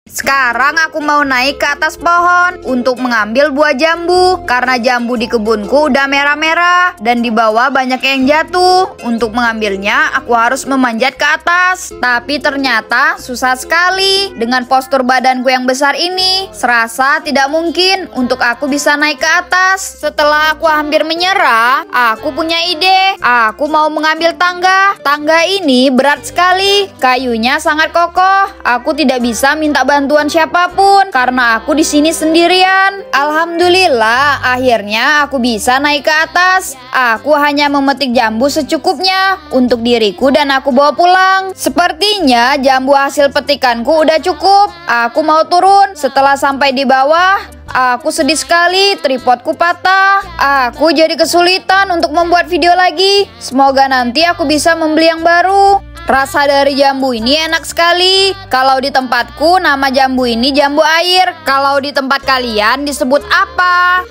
Sekarang aku mau naik ke atas pohon untuk mengambil buah jambu. Karena jambu di kebunku udah merah-merah dan di bawah banyak yang jatuh. Untuk mengambilnya aku harus memanjat ke atas. Tapi ternyata susah sekali. Dengan postur badanku yang besar ini, serasa tidak mungkin untuk aku bisa naik ke atas. Setelah aku hampir menyerah, aku punya ide. Aku mau mengambil tangga. Tangga ini berat sekali. Kayunya sangat kokoh. Aku tidak bisa minta bantuan siapapun karena aku di sini sendirian. Alhamdulillah, akhirnya aku bisa naik ke atas. Aku hanya memetik jambu secukupnya untuk diriku dan aku bawa pulang. Sepertinya jambu hasil petikanku udah cukup. Aku mau turun. Setelah sampai di bawah, aku sedih sekali, tripodku patah. Aku jadi kesulitan untuk membuat video lagi. Semoga nanti aku bisa membeli yang baru. Rasa dari jambu ini enak sekali. Kalau di tempatku nama jambu ini jambu air. Kalau di tempat kalian disebut apa?